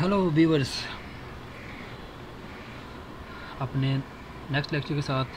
Hello viewers, अपने next lecture के साथ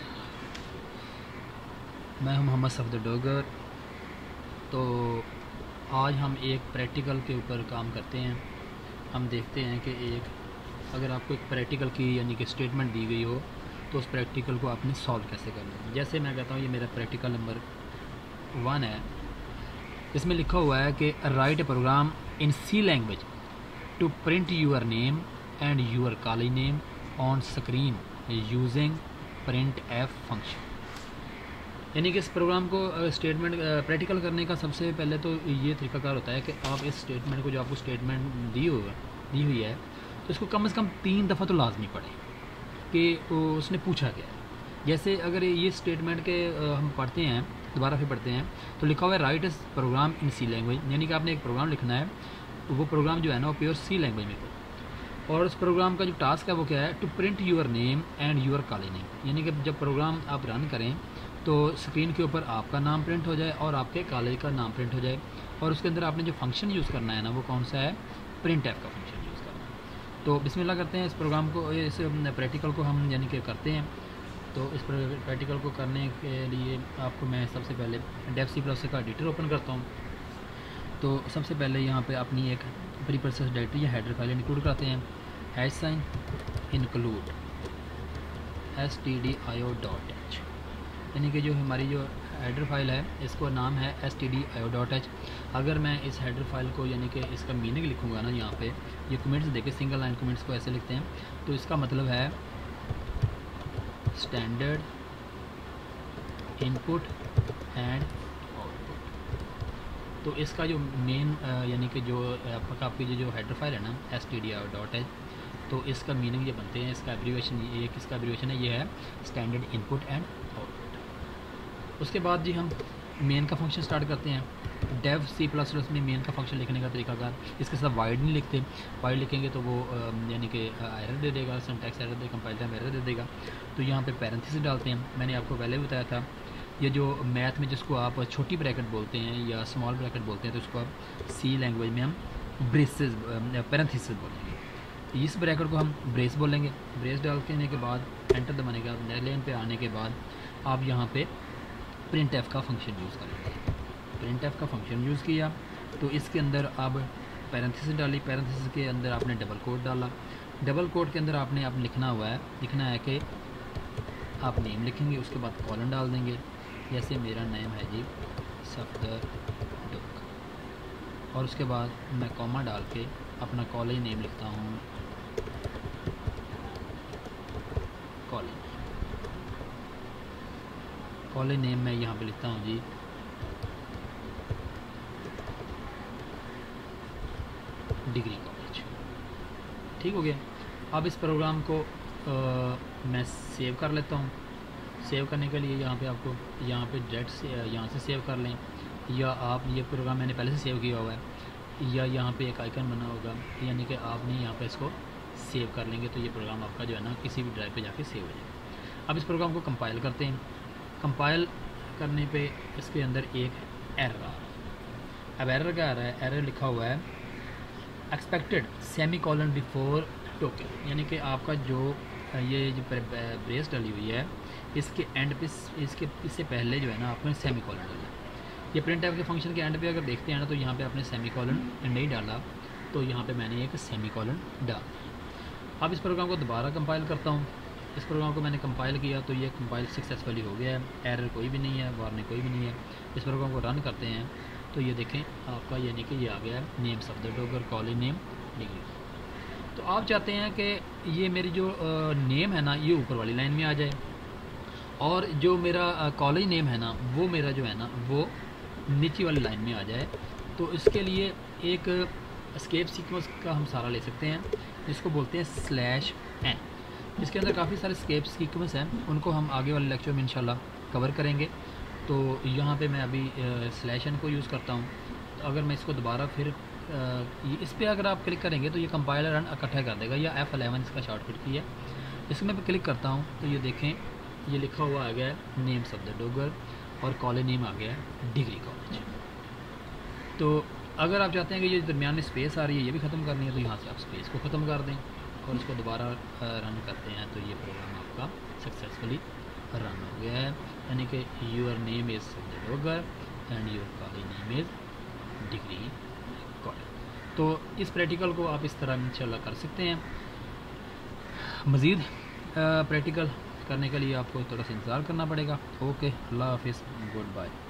मैं हूं मोहम्मद सफदर डोगर। तो आज हम एक प्रैक्टिकल के ऊपर काम करते हैं। हम देखते हैं कि अगर आपको एक प्रैक्टिकल की यानी कि स्टेटमेंट दी गई हो तो उस प्रैक्टिकल को आपने सॉल्व कैसे करना है। जैसे मैं कहता हूँ ये मेरा प्रैक्टिकल नंबर 1 है। इसमें लिखा हुआ है कि write a program in C language to print your name and your college name on screen using printf function। यानी कि इस प्रोग्राम को स्टेटमेंट प्रैक्टिकल करने का सबसे पहले तो ये तरीकाकार होता है कि आप इस स्टेटमेंट को, जो आपको स्टेटमेंट दी हुई है, तो इसको कम से कम 3 दफ़ा तो लाजमी पढ़ें कि उसने पूछा क्या है। जैसे अगर ये स्टेटमेंट के हम पढ़ते हैं, दोबारा फिर पढ़ते हैं, तो लिखा हुआ है राइट इस प्रोग्राम इन सी लैंग्वेज, यानी कि आपने एक प्रोग्राम लिखना है। तो वो प्रोग्राम जो है ना वो प्योर सी लैंग्वेज में हो, और उस प्रोग्राम का जो टास्क है वो क्या है, to print your name and your college name. यानी कि जब प्रोग्राम आप रन करें तो स्क्रीन के ऊपर आपका नाम प्रिंट हो जाए और आपके कॉलेज का नाम प्रिंट हो जाए। और उसके अंदर आपने जो फंक्शन यूज़ करना है ना वो कौन सा है, प्रिंट एफ का फंक्शन यूज़ करना है। तो बिस्मिल्लाह करते हैं इस प्रोग्राम को, इस प्रैक्टिकल को हम यानी कि करते हैं। तो इस प्रैक्टिकल को करने के लिए आपको मैं सबसे पहले डेफ सी प्लस का एडिटर ओपन करता हूँ। तो सबसे पहले यहाँ पे अपनी एक प्री प्रोसेस डायरेक्टरी या हेडर फाइल इंक्लूड करते हैं। हैश साइन इंक्लूड stdio.h, यानी कि जो हमारी जो हेडर फाइल है इसको नाम है stdio.h। अगर मैं इस हेडर फाइल को यानी कि इसका मीनिंग लिखूँगा ना, यहाँ पे ये कमेंट्स देखे, सिंगल लाइन कमेंट्स को ऐसे लिखते हैं, तो इसका मतलब है स्टैंडर्ड इनपुट एंड। तो इसका जो मेन यानी कि जो आपकी जो हेडर फाइल है ना stdio.h, तो इसका मीनिंग ये बनते हैं, इसका एब्रीवेशन, ये किसका एब्रीवेशन है, ये है स्टैंडर्ड इनपुट एंड आउटपुट। उसके बाद जी हम मेन का फंक्शन स्टार्ट करते हैं। डेव सी प्लस प्लस में मेन का फंक्शन लिखने का तरीकाकार, इसके साथ वाइड नहीं लिखते, वाइड लिखेंगे तो वो यानी कि एरर दे देगा, सिंटैक्स एरर दे, कंपाइल टाइम एरर दे देगा। तो यहाँ पे पैरेंथेसिस डालते हैं। मैंने आपको पहले भी बताया था, ये जो मैथ में जिसको आप छोटी ब्रैकेट बोलते हैं या स्मॉल ब्रैकेट बोलते हैं, तो इसको आप सी लैंग्वेज में हम ब्रेसेस पैरेंथेसिस बोलेंगे। इस ब्रैकेट को हम ब्रेस बोलेंगे। ब्रेस डालने के बाद एंटर दबाने के बाद, नए लाइन पे आने के बाद आप यहाँ पे प्रिंट एफ का फंक्शन यूज़ करेंगे। प्रिंट एफ का फंक्शन यूज़ किया तो इसके अंदर अब पैरेंथेसिस डाली, पैरेंथेसिस के अंदर आपने डबल कोट डाला। डबल कोट के अंदर आपने अब लिखना है कि आप नेम लिखेंगे, उसके बाद कॉलन डाल देंगे। जैसे मेरा नेम है जी सफदर डोगर, और उसके बाद मैं कॉमा डाल के अपना कॉलेज नेम लिखता हूँ, कॉलेज नेम मैं यहाँ पे लिखता हूँ जी डिग्री कॉलेज। ठीक हो गया। अब इस प्रोग्राम को मैं सेव कर लेता हूँ। सेव करने के लिए यहाँ पे आपको यहाँ पे डायरेक्ट से यहाँ से सेव कर लें, या आप ये प्रोग्राम मैंने पहले से सेव किया हुआ है, या यहाँ पे एक आइकन बना होगा, यानी कि आपने यहाँ पे इसको सेव कर लेंगे तो ये प्रोग्राम आपका जो है ना किसी भी ड्राइव पे जाके सेव हो जाएगा। अब इस प्रोग्राम को कंपाइल करते हैं। कंपाइल करने पे इसके अंदर एक एरर आ रहा है। अब एरर क्या आ रहा है, एरर लिखा हुआ है एक्सपेक्टेड सेमीकोलन बिफोर टोकन, यानी कि आपका जो ये जो ब्रेस डली हुई है इसके एंड पे, इससे पहले जो है ना आपने सेमीकोलन डाला। ये प्रिंट एफ के फंक्शन के एंड पे अगर देखते हैं ना तो यहाँ पे आपने सेमीकोलन नहीं डाला, तो यहाँ पे मैंने एक सेमीकोलन डाल दिया। अब इस प्रोग्राम को दोबारा कंपाइल करता हूँ। इस प्रोग्राम को मैंने कंपाइल किया तो ये कंपाइल सक्सेसफुली हो गया है, एरर कोई भी नहीं है, वार्निंग कोई भी नहीं है। इस प्रोग्राम को रन करते हैं तो ये देखें आपका यानी कि ये आ गया है name Safdar Dogar, college name degree. तो आप चाहते हैं कि ये मेरी जो नेम है ना ये ऊपर वाली लाइन में आ जाए, और जो मेरा कॉलेज नेम है ना वो मेरा जो है ना वो नीचे वाली लाइन में आ जाए। तो इसके लिए एक एस्केप सीक्वेंस का हम सहारा ले सकते हैं, जिसको बोलते हैं /n। इसके अंदर काफ़ी सारे एस्केप सीक्वेंस हैं, उनको हम आगे वाले लेक्चर में इंशाल्लाह कवर करेंगे। तो यहाँ पे मैं अभी /n को यूज़ करता हूँ। तो अगर मैं इसको दोबारा फिर इस पर अगर आप क्लिक करेंगे तो ये कंपाइलर रन इकट्ठा कर देगा, या F11 इसका शॉर्टकट की है। इसमें मैं क्लिक करता हूँ तो ये देखें ये लिखा हुआ आ गया है नेम सफदर डोगर, और कॉलेज नेम आ गया है डिग्री कॉलेज। तो अगर आप चाहते हैं कि ये दरमियान में स्पेस आ रही है ये भी ख़त्म करनी है, तो यहाँ से आप स्पेस को ख़त्म कर दें और इसको दोबारा रन करते हैं, तो ये प्रोग्राम आपका सक्सेसफुली रन हो गया है। यानी कि your name is Dogar and your college name is degree college. तो इस प्रैक्टिकल को आप इस तरह इंशाल्लाह कर सकते हैं। मज़ीद प्रैक्टिकल करने के लिए आपको थोड़ा सा इंतज़ार करना पड़ेगा। ओके, अल्लाह हाफिज़, गुड बाय।